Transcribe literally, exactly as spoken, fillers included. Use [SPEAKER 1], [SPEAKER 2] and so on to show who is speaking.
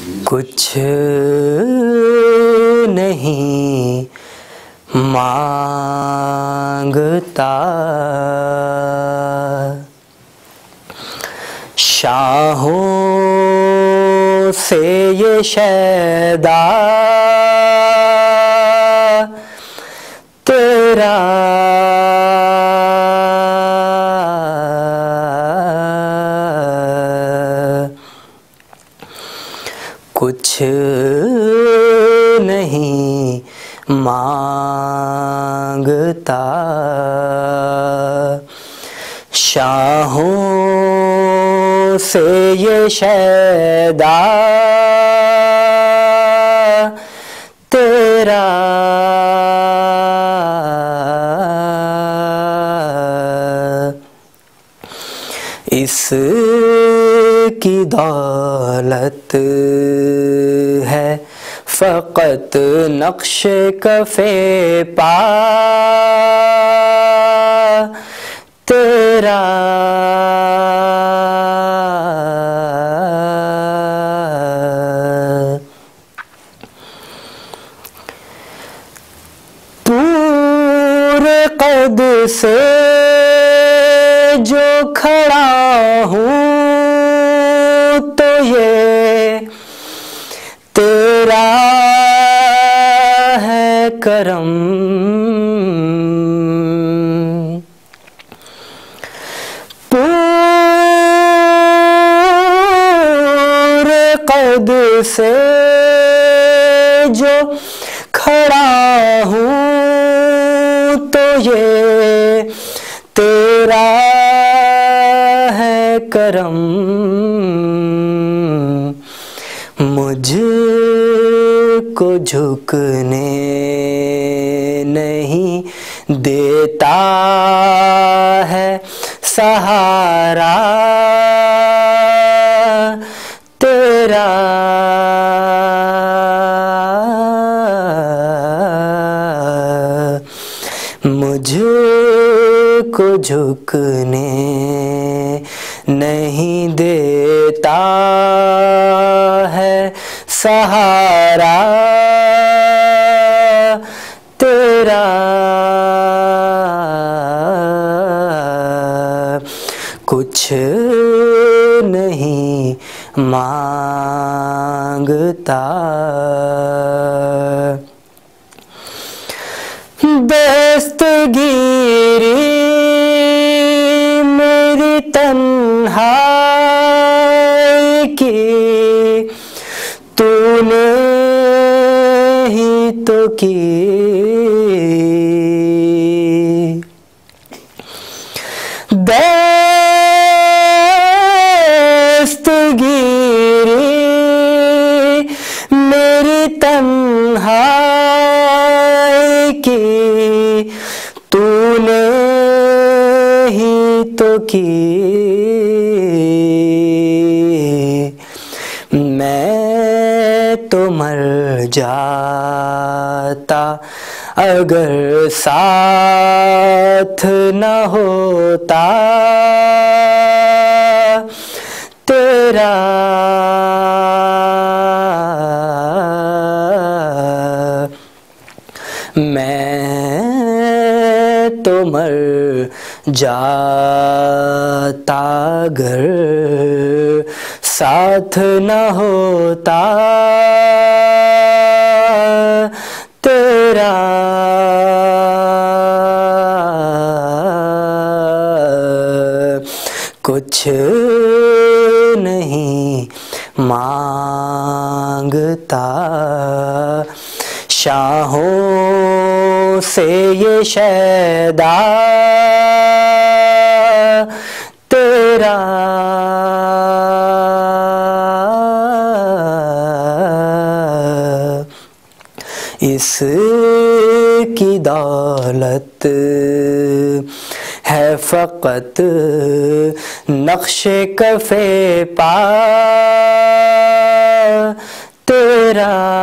[SPEAKER 1] कुछ नहीं मांगता शाहों से ये शैदा तेरा कुछ नहीं मांगता शाहों से ये शैदा तेरा इसकी दौलत है फ़क़त नक्श कफ़े पा तेरा पूरे कद से जो खड़ा हूँ तो ये तेरा है करम पूरे कद से जो खड़ा हूँ तो ये तेरा है करम मुझको झुकने नहीं देता है सहारा तेरा मुझको झुकने नहीं देता है सहारा तेरा कुछ नहीं मांगता दस्तगीरी मेरी तन्हाई की तूने ही तो की दस्तगीरी मेरी तन्हाई की तूने ही तो की मैं तो मर जाता अगर साथ न होता तेरा मैं तो मर जाता अगर साथ न होता तेरा कुछ नहीं मांगता शाहों से ये शैदा तेरा इसकी दौलत है फ़क़त नक्शे कफ़े पा तेरा